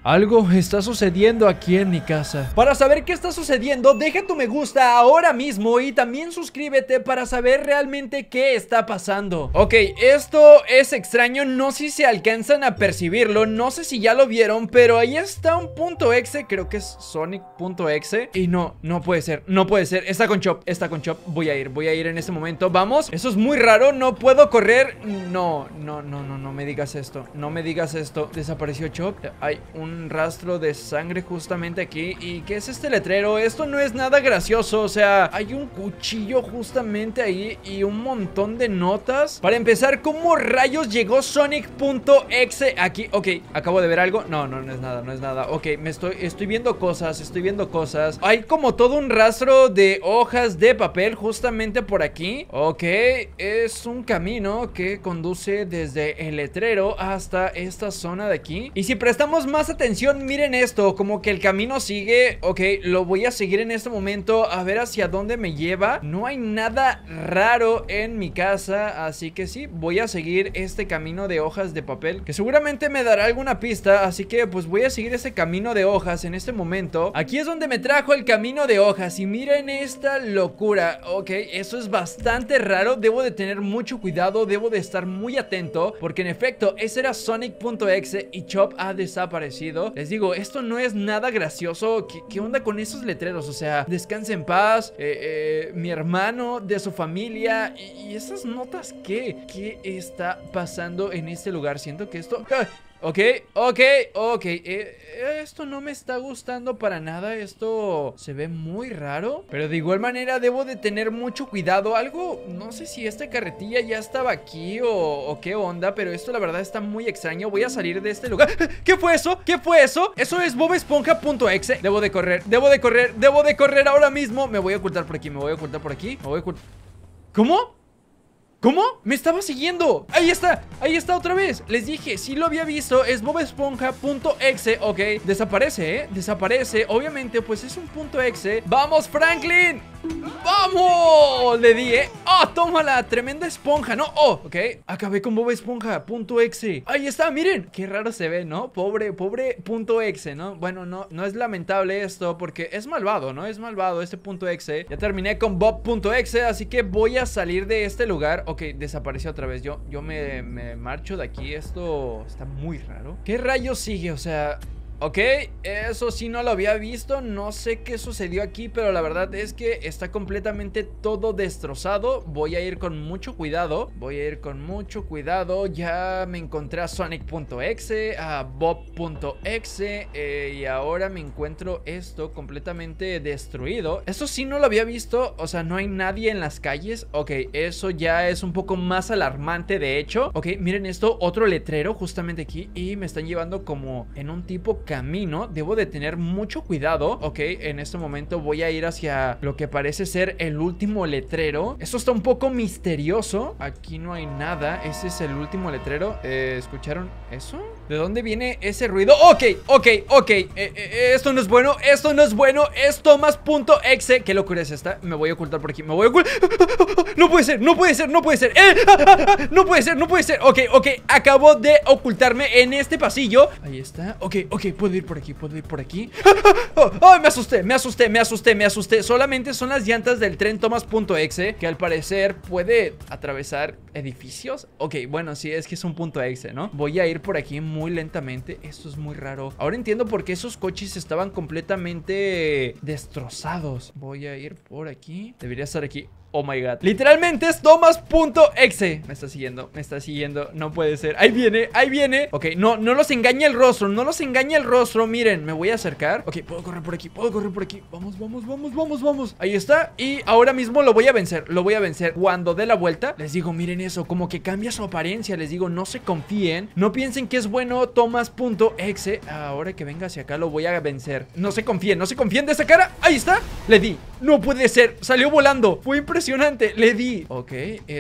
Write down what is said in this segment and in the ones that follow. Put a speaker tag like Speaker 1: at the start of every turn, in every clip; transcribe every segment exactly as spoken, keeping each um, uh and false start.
Speaker 1: Algo está sucediendo aquí en mi casa. Para saber qué está sucediendo, deja tu me gusta ahora mismo y también suscríbete para saber realmente qué está pasando. Ok, esto es extraño, no sé si se alcanzan a percibirlo, no sé si ya lo vieron, pero ahí está un punto exe, creo que es Sonic.exe. Y no, no puede ser, no puede ser, está con Chop, está con Chop, voy a ir, voy a ir en este momento, vamos. Eso es muy raro, no puedo correr. No, no, no, no, no me digas esto, no me digas esto. Desapareció Chop, hay un Un rastro de sangre justamente aquí. ¿Y qué es este letrero? Esto no es nada gracioso. O sea, hay un cuchillo justamente ahí y un montón de notas. Para empezar, ¿cómo rayos llegó Sonic.exe aquí? Ok, acabo de ver algo. No, no, no es nada, no es nada. Ok, me estoy, estoy viendo cosas, estoy viendo cosas. Hay como todo un rastro de hojas de papel justamente por aquí. Ok, es un camino que conduce desde el letrero hasta esta zona de aquí. Y si prestamos más atención, Atención, miren esto, como que el camino sigue. Ok, lo voy a seguir en este momento, a ver hacia dónde me lleva. No hay nada raro en mi casa, así que sí, voy a seguir este camino de hojas de papel, que seguramente me dará alguna pista. Así que pues voy a seguir ese camino de hojas en este momento. Aquí es donde me trajo el camino de hojas. Y miren esta locura. Ok, eso es bastante raro, debo de tener mucho cuidado, debo de estar muy atento, porque en efecto, ese era Sonic.exe y Chop ha desaparecido. Les digo, esto no es nada gracioso. ¿Qué, qué onda con esos letreros? O sea, descanse en paz, eh, eh, mi hermano, de su familia. Y, y esas notas, ¿qué? ¿Qué está pasando en este lugar? Siento que esto... ¡Ah! Ok, ok, ok, eh, esto no me está gustando para nada. Esto se ve muy raro, pero de igual manera debo de tener mucho cuidado. Algo, no sé si esta carretilla ya estaba aquí o, o qué onda, pero esto la verdad está muy extraño. Voy a salir de este lugar. ¿Qué fue eso? ¿Qué fue eso? Eso es Bob Esponja.exe. Debo de correr, debo de correr, debo de correr ahora mismo. Me voy a ocultar por aquí, me voy a ocultar por aquí. Me voy a ocultar. ¿Cómo? ¿Cómo? Me estaba siguiendo. Ahí está, ahí está otra vez. Les dije, sí lo había visto. Es Bob Esponja.exe. Ok, desaparece, ¿eh? Desaparece, obviamente, pues es un punto exe. ¡Vamos, Franklin! ¡Vamos! Le di, ¿eh? ¡Oh, tómala! Tremenda esponja, ¿no? ¡Oh! Ok, acabé con Bob Esponja.exe. Ahí está, miren. Qué raro se ve, ¿no? Pobre, pobre punto exe, ¿no? Bueno, no, no es lamentable esto porque es malvado, ¿no? Es malvado este punto exe. Ya terminé con Bob.exe, así que voy a salir de este lugar. Ok, desapareció otra vez. Yo, yo me, me marcho de aquí. Esto está muy raro. ¿Qué rayos sigue? O sea... Ok, eso sí no lo había visto. No sé qué sucedió aquí, pero la verdad es que está completamente todo destrozado. Voy a ir con mucho cuidado. Voy a ir con mucho cuidado. Ya me encontré a Sonic.exe, a Bob.exe, eh, y ahora me encuentro esto completamente destruido. Eso sí no lo había visto. O sea, no hay nadie en las calles. Ok, eso ya es un poco más alarmante, de hecho. Ok, miren esto, otro letrero justamente aquí. Y me están llevando como en un tipo camino. Debo de tener mucho cuidado. Ok, en este momento voy a ir hacia lo que parece ser el último letrero. Esto está un poco misterioso. Aquí no hay nada. Ese es el último letrero. eh, ¿Escucharon eso? ¿De dónde viene ese ruido? Ok, ok, ok, eh, eh, esto no es bueno. Esto no es bueno. Es Thomas.exe. ¿Qué locura es esta? Me voy a ocultar por aquí. Me voy a ocultar. No puede ser, no puede ser, no puede ser. ¡Eh! No puede ser, no puede ser. Ok, ok, acabo de ocultarme en este pasillo. Ahí está, ok, ok, puedo ir por aquí, puedo ir por aquí. ¡Oh! ¡Oh! Me asusté, me asusté, me asusté, me asusté. Solamente son las llantas del tren Thomas.exe, que al parecer puede atravesar edificios. Ok, bueno, sí, es que es un punto exe, ¿no? Voy a ir por aquí muy lentamente. Esto es muy raro. Ahora entiendo por qué esos coches estaban completamente destrozados. Voy a ir por aquí. Debería estar aquí. Oh my god, literalmente es Thomas.exe. Me está siguiendo, me está siguiendo. No puede ser, ahí viene, ahí viene. Ok, no, no los engaña el rostro, no los engaña el rostro. Miren, me voy a acercar. Ok, puedo correr por aquí, puedo correr por aquí. Vamos, vamos, vamos, vamos, vamos. Ahí está, y ahora mismo lo voy a vencer. Lo voy a vencer, cuando dé la vuelta. Les digo, miren eso, como que cambia su apariencia. Les digo, no se confíen, no piensen que es bueno Thomas.exe. Ahora que venga hacia acá lo voy a vencer. No se confíen, no se confíen de esa cara. Ahí está, le di. No puede ser, salió volando, fue impresionante. Impresionante, le di. Ok,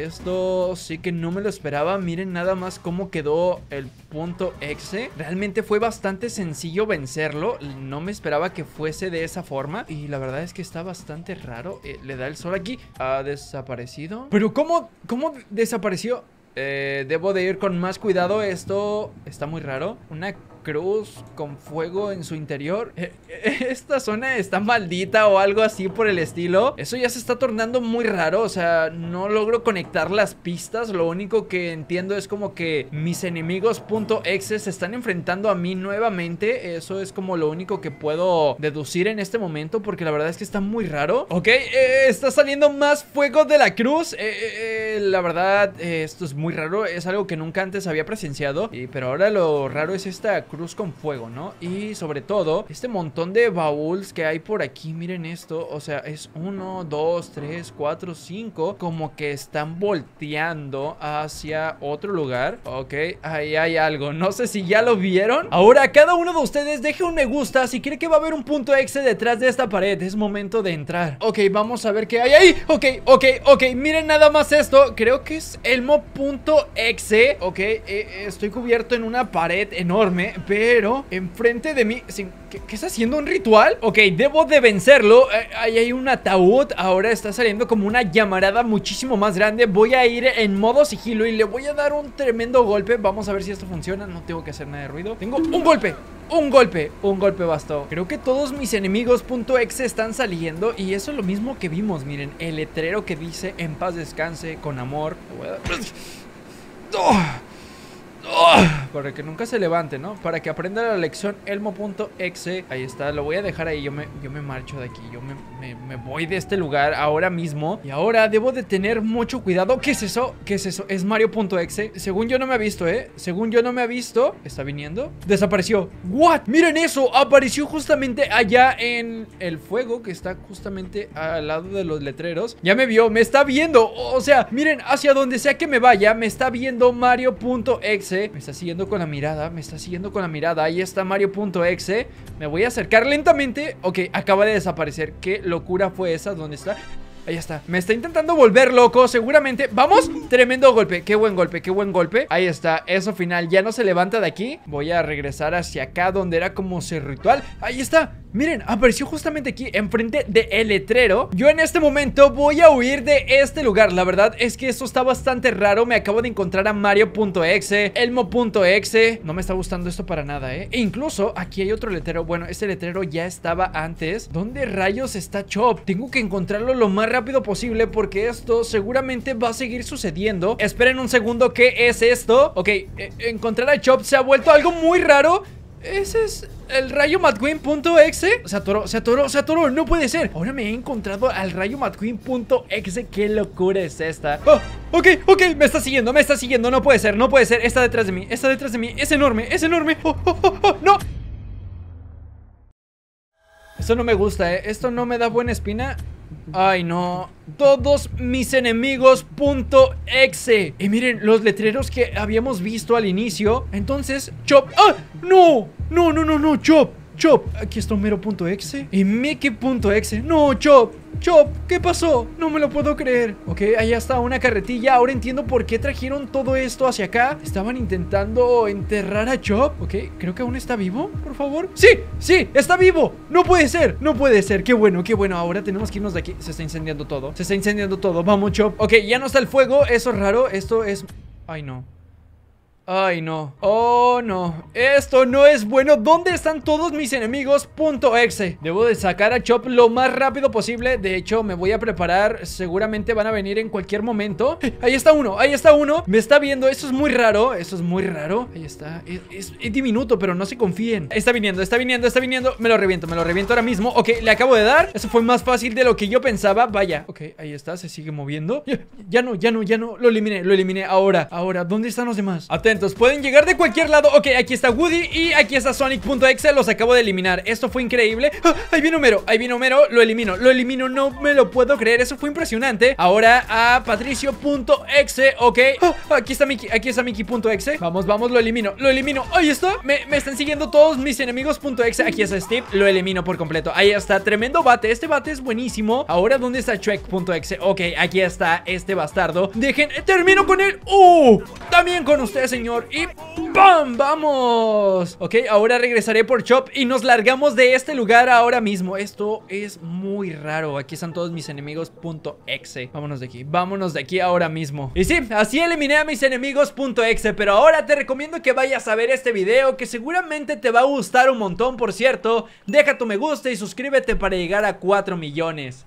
Speaker 1: esto sí que no me lo esperaba. Miren nada más cómo quedó el punto exe. Realmente fue bastante sencillo vencerlo. No me esperaba que fuese de esa forma. Y la verdad es que está bastante raro. eh, Le da el sol aquí. Ha desaparecido. Pero ¿cómo, cómo desapareció? Eh, debo de ir con más cuidado. Esto está muy raro. Una cruz con fuego en su interior. eh, Esta zona está maldita o algo así por el estilo. Eso ya se está tornando muy raro. O sea, no logro conectar las pistas. Lo único que entiendo es como que mis enemigos .exe se están enfrentando a mí nuevamente. Eso es como lo único que puedo deducir en este momento, porque la verdad es que está muy raro. Ok, eh, está saliendo más fuego de la cruz. eh, eh, La verdad, eh, esto es muy raro. Es algo que nunca antes había presenciado, y, pero ahora lo raro es esta cruz con fuego, ¿no? Y sobre todo, este montón de baúls que hay por aquí. Miren esto, o sea, es uno, dos, tres, cuatro, cinco. Como que están volteando hacia otro lugar. Ok, ahí hay algo. No sé si ya lo vieron. Ahora, cada uno de ustedes deje un me gusta si cree que va a haber un punto exe detrás de esta pared. Es momento de entrar. Ok, vamos a ver qué hay ahí. Ok, ok, ok, miren nada más esto. Creo que es elmo.exe. Ok, eh, estoy cubierto en una pared enorme, pero enfrente de mí... ¿Qué, qué está haciendo? ¿Un ritual? Ok, debo de vencerlo. eh, Ahí hay un ataúd. Ahora está saliendo como una llamarada muchísimo más grande. Voy a ir en modo sigilo y le voy a dar un tremendo golpe. Vamos a ver si esto funciona. No tengo que hacer nada de ruido. Tengo un golpe. Un golpe, un golpe bastó. Creo que todos mis enemigos .exe están saliendo, y eso es lo mismo que vimos. Miren, el letrero que dice en paz descanse, con amor. ¡Oh! ¡Oh! Para que nunca se levante, ¿no? Para que aprenda la lección elmo.exe. Ahí está, lo voy a dejar ahí. Yo me, yo me marcho de aquí. Yo me, me, me voy de este lugar ahora mismo. Y ahora debo de tener mucho cuidado. ¿Qué es eso? ¿Qué es eso? Es Mario.exe. Según yo no me ha visto, ¿eh? Según yo no me ha visto. ¿Está viniendo? Desapareció. ¿What? Miren eso. Apareció justamente allá en el fuego, que está justamente al lado de los letreros. Ya me vio, me está viendo. O sea, miren, hacia donde sea que me vaya, me está viendo Mario.exe. Me está siguiendo con la mirada, me está siguiendo con la mirada. Ahí está Mario.exe. Me voy a acercar lentamente. Ok, acaba de desaparecer. ¿Qué locura fue esa? ¿Dónde está? Ahí está, me está intentando volver loco seguramente. ¡Vamos! Tremendo golpe, qué buen golpe, qué buen golpe. Ahí está, eso final, ya no se levanta de aquí. Voy a regresar hacia acá donde era como ese ritual. Ahí está, miren, apareció justamente aquí enfrente del letrero. Yo en este momento voy a huir de este lugar. La verdad es que esto está bastante raro. Me acabo de encontrar a Mario.exe, Elmo.exe. No me está gustando esto para nada, ¿eh? E incluso aquí hay otro letrero. Bueno, este letrero ya estaba antes. ¿Dónde rayos está Chop? Tengo que encontrarlo lo más rápido posible, porque esto seguramente va a seguir sucediendo. Esperen un segundo, ¿qué es esto? Ok, eh, encontrar a Chop se ha vuelto algo muy raro. Ese es el rayo McQueen.exe. Se atoró, se atoró, se atoró. No puede ser. Ahora me he encontrado al rayo McQueen.exe. Qué locura es esta. Oh, ok, ok, me está siguiendo, me está siguiendo. No puede ser, no puede ser. Está detrás de mí, está detrás de mí. Es enorme, es enorme. Oh, oh, oh, oh, no. Esto no me gusta, eh. Esto no me da buena espina. Ay, no. Todos mis enemigos .exe. Y miren, los letreros que habíamos visto al inicio. Entonces, Chop. ¡Ah! ¡No! No, no, no, no, Chop. Chop. Aquí está Homero.exe. Y Mickey.exe. No, Chop. Chop, ¿qué pasó? No me lo puedo creer. Ok, allá está una carretilla. Ahora entiendo por qué trajeron todo esto hacia acá. Estaban intentando enterrar a Chop. Ok, creo que aún está vivo, por favor. ¡Sí! ¡Sí! ¡Está vivo! ¡No puede ser! ¡No puede ser! ¡Qué bueno! ¡Qué bueno! Ahora tenemos que irnos de aquí. Se está incendiando todo. Se está incendiando todo. Vamos, Chop. Ok, ya no está el fuego. Eso es raro. Esto es... Ay, no. Ay, no. Oh, no. Esto no es bueno. ¿Dónde están todos mis enemigos? .exe. Debo de sacar a Chop lo más rápido posible. De hecho, me voy a preparar. Seguramente van a venir en cualquier momento. Ahí está uno, ahí está uno. Me está viendo. Eso es muy raro. Eso es muy raro. Ahí está. Es, es, es diminuto, pero no se confíen. Está viniendo, está viniendo, está viniendo. Me lo reviento, me lo reviento ahora mismo. Ok, le acabo de dar. Eso fue más fácil de lo que yo pensaba. Vaya. Ok, ahí está. Se sigue moviendo. Ya, ya no, ya no, ya no. Lo eliminé, lo eliminé. Ahora, ahora. ¿Dónde están los demás? Atentos. Pueden llegar de cualquier lado. Ok, aquí está Woody y aquí está Sonic.exe. Los acabo de eliminar. Esto fue increíble. ¡Ah! Ahí viene Homero, ahí viene Homero. Lo elimino, lo elimino. No me lo puedo creer. Eso fue impresionante. Ahora a Patricio.exe. Ok. ¡Ah! Aquí está Mickey, aquí está Mickey.exe. Vamos, vamos, lo elimino, lo elimino. Ahí está. Me, me están siguiendo todos mis enemigos.exe. Aquí está Steve. Lo elimino por completo. Ahí está. Tremendo bate. Este bate es buenísimo. Ahora, ¿dónde está Shrek.exe? Ok, aquí está este bastardo. Dejen, termino con él. ¡Uh! También con usted, señor. señor. Y ¡pam! ¡Vamos! Ok, ahora regresaré por Chop y nos largamos de este lugar ahora mismo. Esto es muy raro. Aquí están todos mis enemigos punto exe. Vámonos de aquí, vámonos de aquí ahora mismo. Y sí, así eliminé a mis enemigos punto exe. Pero ahora te recomiendo que vayas a ver este video, que seguramente te va a gustar un montón. Por cierto, deja tu me gusta y suscríbete para llegar a cuatro millones.